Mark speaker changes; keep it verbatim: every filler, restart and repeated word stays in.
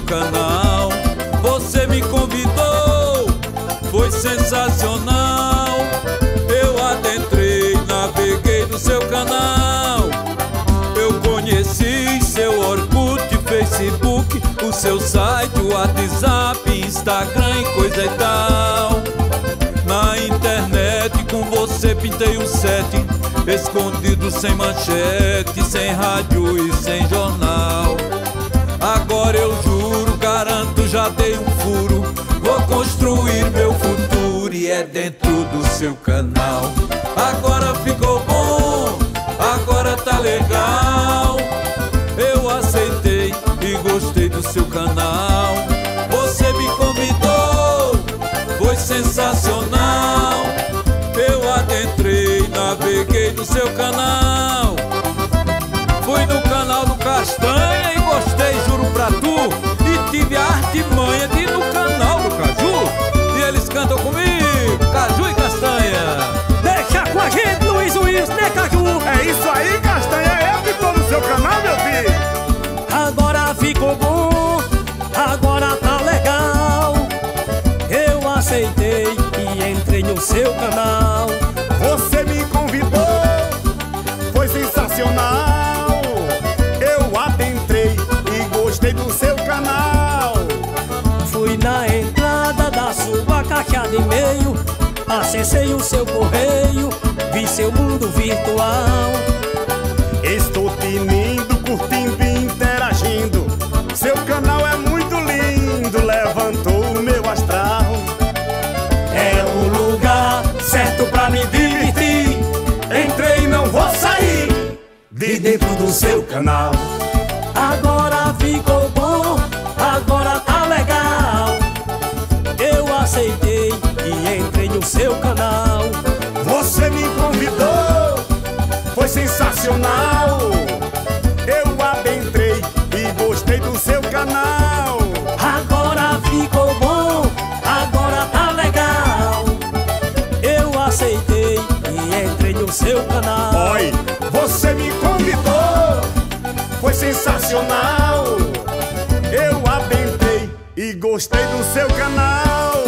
Speaker 1: canal. Você me convidou, foi sensacional. Eu adentrei, naveguei no seu canal. Eu conheci seu Orkut, Facebook, o seu site, o WhatsApp, Instagram e coisa e tal. Na internet com você pintei um set, escondido sem manchete, sem rádio e sem jornal. Agora eu juro, garanto, já dei um furo. Vou construir meu futuro e é dentro do seu canal. Agora ficou bom, agora tá legal. Eu aceitei e gostei do seu canal. Você me convidou, foi sensacional. Eu adentrei, naveguei no seu canal. Fui no canal do Castanha e gostei, juro pra tu. E tive a artimanha de ir no canal do Caju. E eles cantam comigo, Caju e Castanha.
Speaker 2: Deixa com a gente, Luiz Wilson, né, Caju?
Speaker 3: É isso aí, Castanha, eu que tô no seu canal, meu filho.
Speaker 2: Agora ficou bom, agora tá legal. Eu aceitei e entrei no seu canal.
Speaker 3: Você me convidou, foi sensacional. Eu adentrei e gostei do seu canal.
Speaker 2: Fui na entrada da sua caixa de e-mail, acessei o seu correio, vi seu mundo virtual.
Speaker 3: Estou tinindo, curtindo e interagindo. Seu canal é muito lindo, levantou o meu astral.
Speaker 2: É o lugar certo pra me divertir.
Speaker 3: Entrei e não vou sair de dentro do seu canal.
Speaker 2: Agora ficou bom, agora tá legal. Eu aceitei e entrei no seu canal.
Speaker 3: Você me convidou, foi sensacional. Eu adentrei e gostei do seu canal.
Speaker 2: Agora ficou bom, agora tá legal. Eu aceitei e entrei no seu canal.
Speaker 3: Oi, você me convidou, foi sensacional. Eu adentrei e gostei do seu canal.